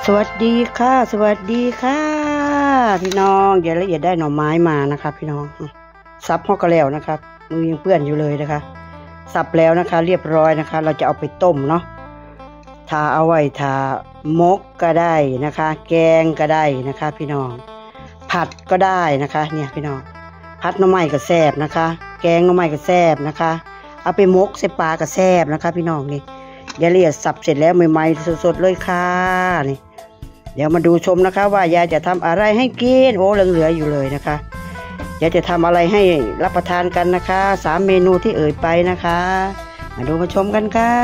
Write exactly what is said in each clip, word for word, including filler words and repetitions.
สวัสดีค่ะสวัสดีค่ะพี่น้องอย่าละเอียดได้หน่อไม้มานะคะพี่น้องซับห่อก็แล้วนะครับมือยังเปื้อนอยู่เลยนะคะสับแล้วนะคะเรียบร้อยนะคะเราจะเอาไปต้มเนาะทาเอาไว้ทามกก็ได้นะคะแกงก็ได้นะคะพี่น้องผัดก็ได้นะคะเนี่ยพี่น้องผัดหน่อไม้ก็แซ่บนะคะแกงหน่อไม้ก็แซ่บนะคะเอาไปมกใส่ปลาก็แซ่บนะคะพี่น้องนี่อย่าละเอียดสับเสร็จแล้วใหม่ๆสดๆเลยค่ะนี่เดี๋ยวมาดูชมนะคะว่ายายจะทำอะไรให้กินโอ้เหลือๆอยู่เลยนะคะยายจะทำอะไรให้รับประทานกันนะคะสามเมนูที่เอ่ยไปนะคะมาดูมาชมกันค่ะ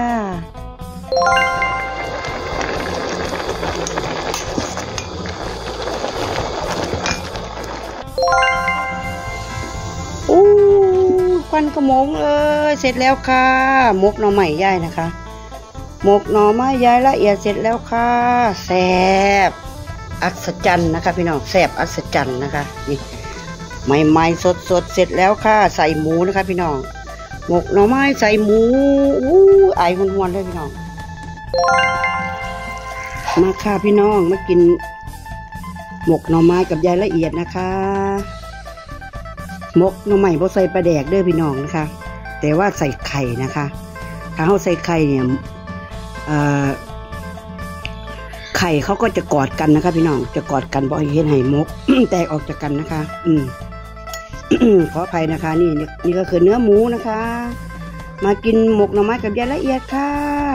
อู้ควันขโมงเลยเสร็จแล้วค่ะมกหน่อไม้ยายนะคะหมกหน่อไม้ยายละเอียดเสร็จแล้วค่ะแซ่บอัศจรรย์นะคะพี่น้องแซ่บอัศจรรย์นะคะนี่ใหม่ๆสดๆเสร็จแล้วค่ะใส่หมูนะคะพี่น้องหมกหน่อไม้ใส่หมูอู้ไอหวนๆเลยพี่น้องมาค่ะพี่น้องมากินหมกหน่อไม้กับยายละเอียดนะคะหมกหน่อไม้บ่ใส่ปลาแดกเด้อพี่น้องนะคะแต่ว่าใส่ไข่นะคะถ้าเขาใส่ไข่เนี่ยไข่เขาก็จะกอดกันนะคะพี่น้องจะกอดกันบ่อยเห็นไห่มก แตกออกจากกันนะคะอืม ขออภัยนะคะนี่นี่ก็คือเนื้อหมูนะคะมากินหมกหน่อไม้กับยายละเอียดค่ะ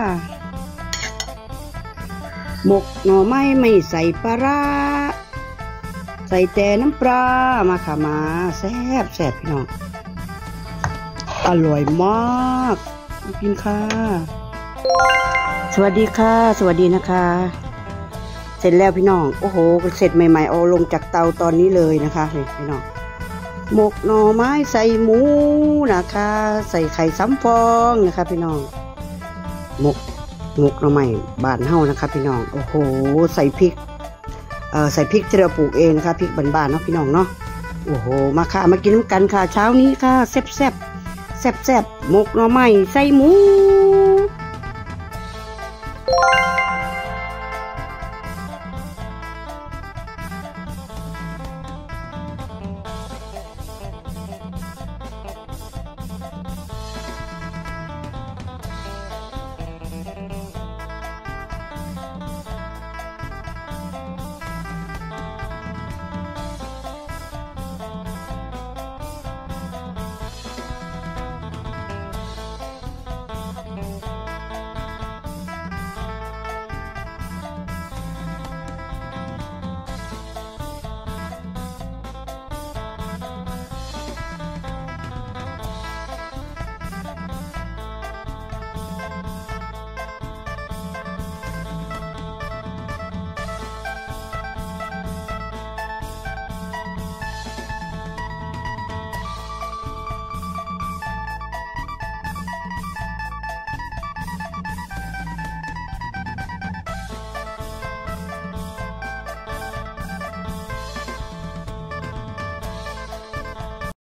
หมกหน่อไม้ไม่ใส่ปลาร้าใส่แต่น้ำปลามาค่ะมาแซ่บแซ่บพี่น้องอร่อยมากมากินค่ะสวัสดีค่ะสวัสดีนะคะเสร็จแล้วพี่น้องโอ้โหเสร็จใหม่ๆเอาลงจากเตาตอนนี้เลยนะคะพี่น้องหมกหน่อไม้ใส่หมูนะคะใส่ไข่ซ้ำฟองนะคะพี่น้องหมกหมกหน่อไม้บ้านเฮานะคะพี่น้องโอ้โหใส่พริกเอ่อใส่พริกที่เราปลูกเองนะคะพริกบ้านๆเนาะพี่น้องเนาะโอ้โหมาค่ะมากินน้ำกันค่ะเช้านี้ค่ะแซ่บแซ่บแซ่บแซ่บหมกหน่อไม้ใส่หมู